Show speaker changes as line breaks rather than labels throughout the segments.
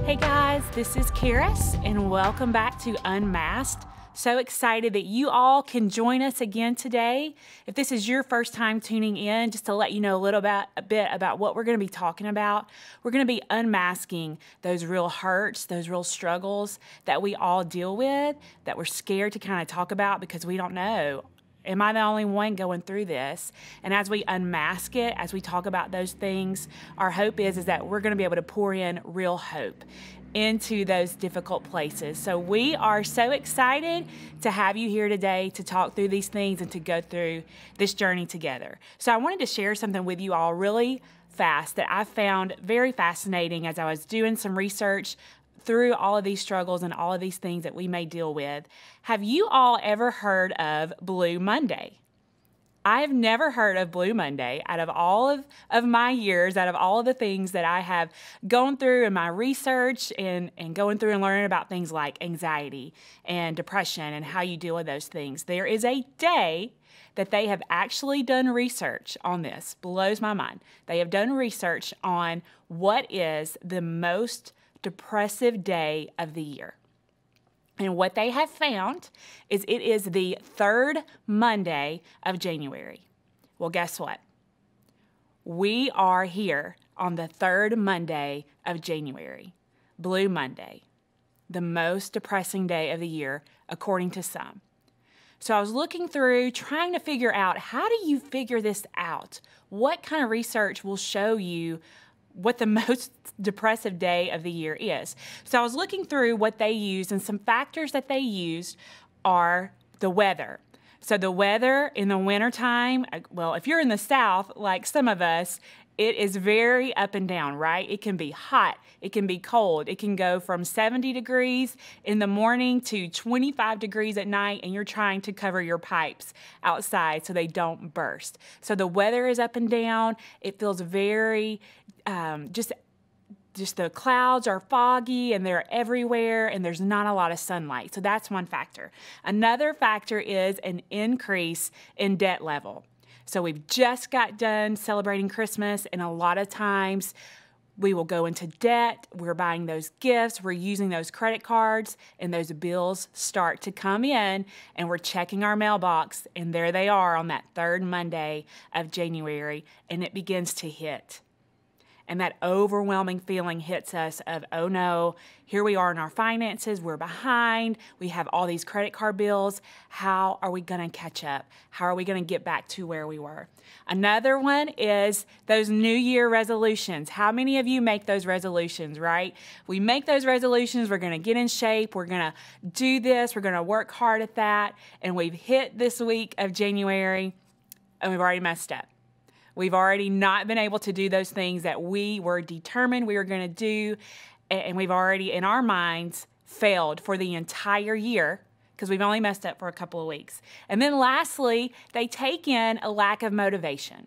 Hey guys, this is Caris and welcome back to Unmasked. So excited that you all can join us again today. If this is your first time tuning in, just to let you know a bit about what we're going to be talking about, we're going to be unmasking those real hurts, those real struggles that we all deal with, that we're scared to kind of talk about because we don't know. Am I the only one going through this? And as we unmask it, as we talk about those things, our hope is that we're going to be able to pour in real hope into those difficult places. So we are so excited to have you here today to talk through these things and to go through this journey together. So I wanted to share something with you all really fast that I found very fascinating as I was doing some research through all of these struggles and all of these things that we may deal with. Have you all ever heard of Blue Monday? I have never heard of Blue Monday out of all of my years, out of all of the things that I have gone through in my research and going through and learning about things like anxiety and depression and how you deal with those things. There is a day that they have actually done research on this. Blows my mind. They have done research on what is the most depressive day of the year. And what they have found is it is the third Monday of January. Well, guess what? We are here on the third Monday of January, Blue Monday, the most depressing day of the year, according to some. So I was looking through, trying to figure out, how do you figure this out? What kind of research will show you what the most depressive day of the year is? So I was looking through what they used, and some factors that they used are the weather. So the weather in the wintertime, well, if you're in the South, like some of us, it is very up and down, right? It can be hot, it can be cold. It can go from 70 degrees in the morning to 25 degrees at night, and you're trying to cover your pipes outside so they don't burst. So the weather is up and down. It feels very, just the clouds are foggy and they're everywhere and there's not a lot of sunlight. So that's one factor. Another factor is an increase in debt level. So we've just got done celebrating Christmas, and a lot of times we will go into debt. We're buying those gifts, we're using those credit cards, and those bills start to come in, and we're checking our mailbox, and there they are on that third Monday of January, and it begins to hit. And that overwhelming feeling hits us of, oh no, here we are in our finances, we're behind, we have all these credit card bills. How are we gonna catch up? How are we gonna get back to where we were? Another one is those New Year resolutions. How many of you make those resolutions, right? We make those resolutions, we're gonna get in shape, we're gonna do this, we're gonna work hard at that, and we've hit this week of January and we've already messed up. We've already not been able to do those things that we were determined we were going to do, and we've already, in our minds, failed for the entire year because we've only messed up for a couple of weeks. And then lastly, they take in a lack of motivation.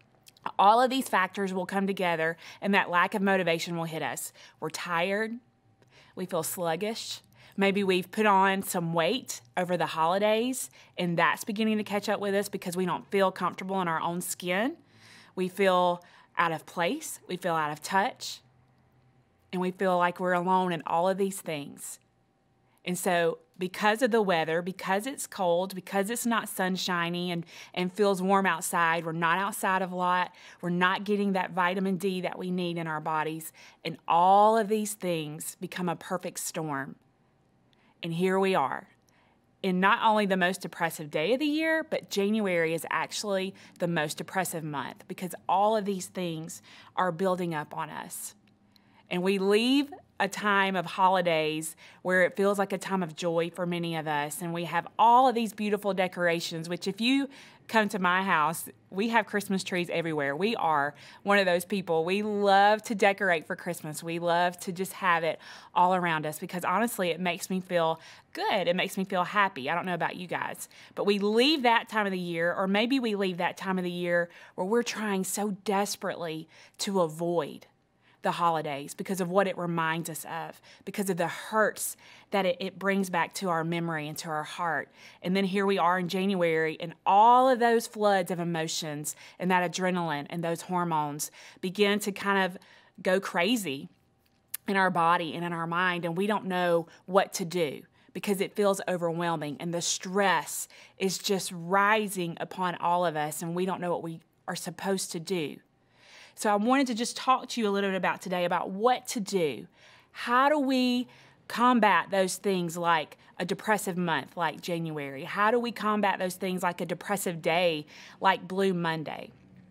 All of these factors will come together, and that lack of motivation will hit us. We're tired. We feel sluggish. Maybe we've put on some weight over the holidays, and that's beginning to catch up with us because we don't feel comfortable in our own skin. We feel out of place, we feel out of touch, and we feel like we're alone in all of these things. And so because of the weather, because it's cold, because it's not sunshiny and feels warm outside, we're not outside a lot, we're not getting that vitamin D that we need in our bodies, and all of these things become a perfect storm. And here we are. In not only the most depressive day of the year, but January is actually the most depressive month because all of these things are building up on us. And we leave a time of holidays where it feels like a time of joy for many of us, and we have all of these beautiful decorations, which if you come to my house, we have Christmas trees everywhere. We are one of those people. We love to decorate for Christmas. We love to just have it all around us because honestly, it makes me feel good. It makes me feel happy. I don't know about you guys, but we leave that time of the year, or maybe we leave that time of the year where we're trying so desperately to avoid the holidays because of what it reminds us of, because of the hurts that it brings back to our memory and to our heart. And then here we are in January, and all of those floods of emotions and that adrenaline and those hormones begin to kind of go crazy. in our body and in our mind, and we don't know what to do because it feels overwhelming and the stress is just rising upon all of us and we don't know what we are supposed to do. So I wanted to just talk to you a little bit about today about what to do. How do we combat those things like a depressive month like January? How do we combat those things like a depressive day like Blue Monday?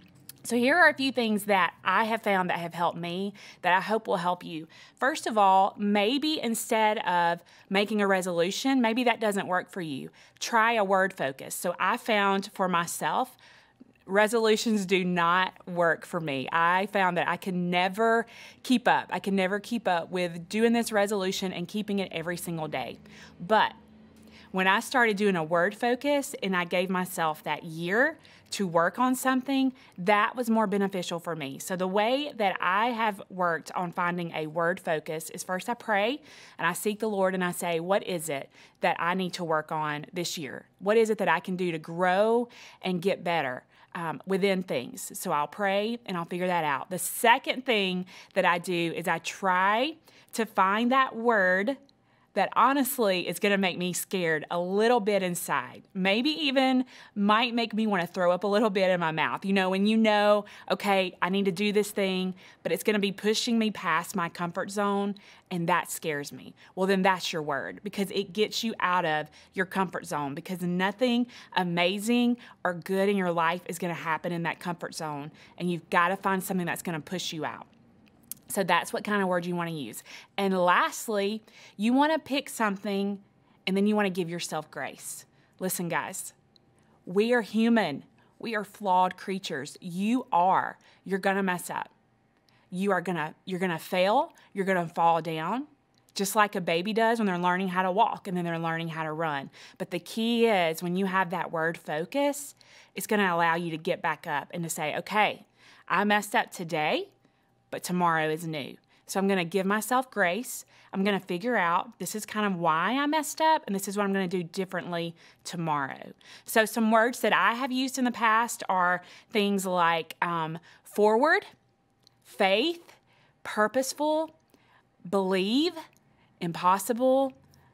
So here are a few things that I have found that have helped me that I hope will help you. First of all, maybe instead of making a resolution, maybe that doesn't work for you. Try a word focus. So I found for myself, resolutions do not work for me. I found that I can never keep up. I can never keep up with doing this resolution and keeping it every single day. But when I started doing a word focus and I gave myself that year to work on something, that was more beneficial for me. So the way that I have worked on finding a word focus is first I pray and I seek the Lord and I say, what is it that I need to work on this year? What is it that I can do to grow and get better within things? So I'll pray and I'll figure that out. The second thing that I do is I try to find that word that honestly is going to make me scared a little bit inside. Maybe even might make me want to throw up a little bit in my mouth. You know, when you know, okay, I need to do this thing, but it's going to be pushing me past my comfort zone, and that scares me. Well, then that's your word, because it gets you out of your comfort zone, because nothing amazing or good in your life is going to happen in that comfort zone, and you've got to find something that's going to push you out. So that's what kind of word you want to use. And lastly, you want to pick something and then you want to give yourself grace. Listen, guys, we are human. We are flawed creatures. You're going to mess up. You're going to fail. You're going to fall down, just like a baby does when they're learning how to walk and then they're learning how to run. But the key is when you have that word focus, it's going to allow you to get back up and to say, okay, I messed up today, but tomorrow is new. So I'm going to give myself grace. I'm going to figure out this is kind of why I messed up, and this is what I'm going to do differently tomorrow. So some words that I have used in the past are things like forward, faith, purposeful, believe, impossible,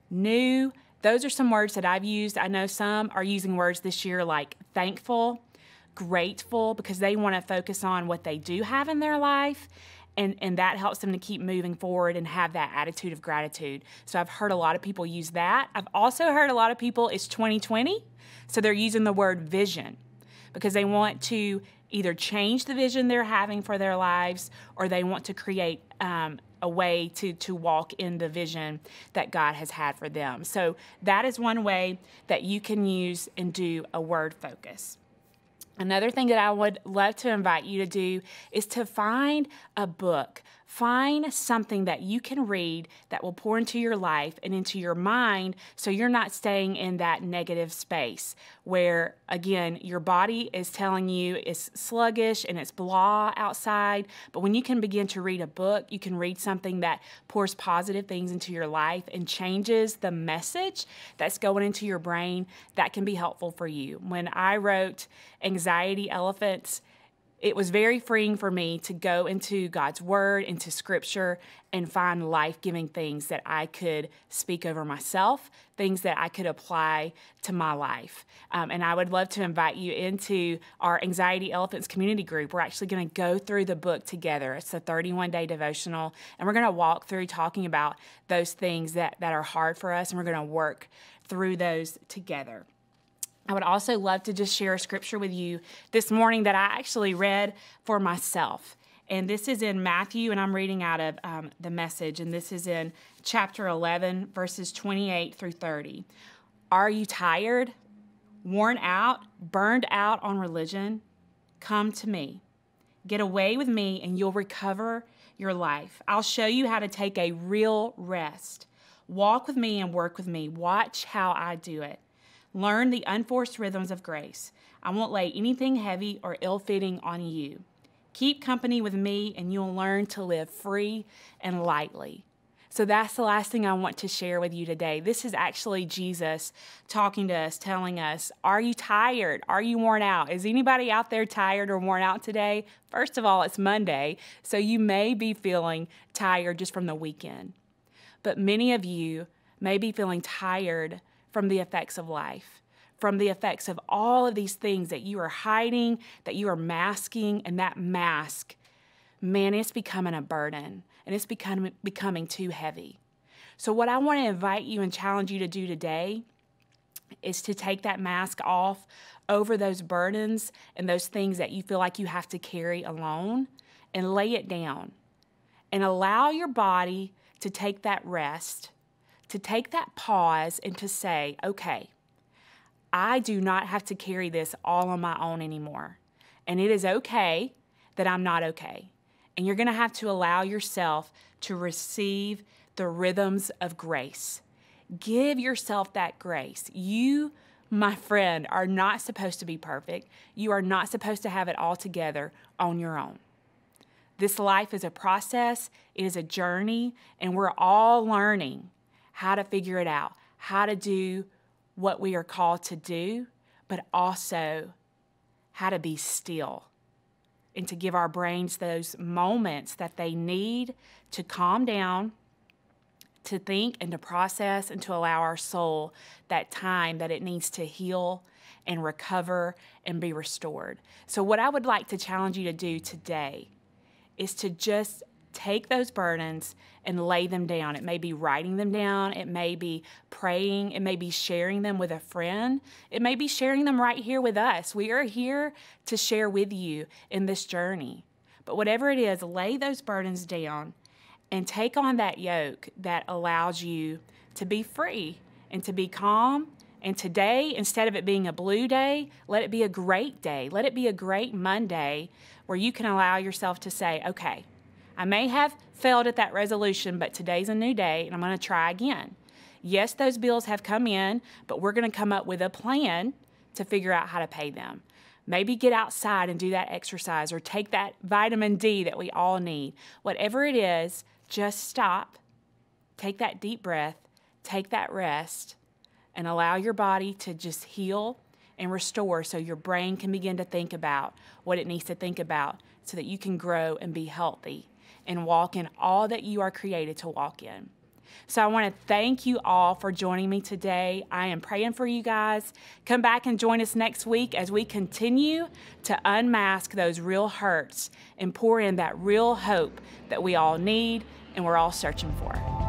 new. Those are some words that I've used. I know some are using words this year like thankful, grateful, because they want to focus on what they do have in their life, and that helps them to keep moving forward and have that attitude of gratitude. So I've heard a lot of people use that. I've also heard a lot of people, it's 2020, so they're using the word vision because they want to either change the vision they're having for their lives, or they want to create a way to walk in the vision that God has had for them. So that is one way that you can use and do a word focus. Another thing that I would love to invite you to do is to find a book. Find something that you can read that will pour into your life and into your mind so you're not staying in that negative space where, again, your body is telling you it's sluggish and it's blah outside. But when you can begin to read a book, you can read something that pours positive things into your life and changes the message that's going into your brain. That can be helpful for you. When I wrote Anxiety Elephants, it was very freeing for me to go into God's Word, into Scripture, and find life-giving things that I could speak over myself, things that I could apply to my life. And I would love to invite you into our Anxiety Elephants community group. We're actually going to go through the book together. It's a 31-day devotional, and we're going to walk through talking about those things that are hard for us, and we're going to work through those together. I would also love to just share a scripture with you this morning that I actually read for myself. And this is in Matthew, and I'm reading out of the Message, and this is in chapter 11, verses 28 through 30. Are you tired, worn out, burned out on religion? Come to me. Get away with me, and you'll recover your life. I'll show you how to take a real rest. Walk with me and work with me. Watch how I do it. Learn the unforced rhythms of grace. I won't lay anything heavy or ill-fitting on you. Keep company with me, and you'll learn to live free and lightly. So that's the last thing I want to share with you today. This is actually Jesus talking to us, telling us, are you tired? Are you worn out? Is anybody out there tired or worn out today? First of all, it's Monday, so you may be feeling tired just from the weekend. But many of you may be feeling tired from the effects of life, from the effects of all of these things that you are hiding, that you are masking, and that mask, man, it's becoming a burden, and it's becoming too heavy. So what I want to invite you and challenge you to do today is to take that mask off over those burdens and those things that you feel like you have to carry alone, and lay it down and allow your body to take that rest, to take that pause, and to say, okay, I do not have to carry this all on my own anymore. And it is okay that I'm not okay. And you're going to have to allow yourself to receive the rhythms of grace. Give yourself that grace. You, my friend, are not supposed to be perfect. You are not supposed to have it all together on your own. This life is a process. It is a journey, and we're all learning how to figure it out, how to do what we are called to do, but also how to be still and to give our brains those moments that they need to calm down, to think and to process, and to allow our soul that time that it needs to heal and recover and be restored. So what I would like to challenge you to do today is to just take those burdens and lay them down. It may be writing them down. It may be praying. It may be sharing them with a friend. It may be sharing them right here with us. We are here to share with you in this journey. But whatever it is, lay those burdens down and take on that yoke that allows you to be free and to be calm. And today, instead of it being a blue day, let it be a great day. Let it be a great Monday where you can allow yourself to say, okay, I may have failed at that resolution, but today's a new day and I'm going to try again. Yes, those bills have come in, but we're going to come up with a plan to figure out how to pay them. Maybe get outside and do that exercise, or take that vitamin D that we all need. Whatever it is, just stop, take that deep breath, take that rest, and allow your body to just heal and restore so your brain can begin to think about what it needs to think about so that you can grow and be healthy and walk in all that you are created to walk in. So I want to thank you all for joining me today. I am praying for you guys. Come back and join us next week as we continue to unmask those real hurts and pour in that real hope that we all need and we're all searching for.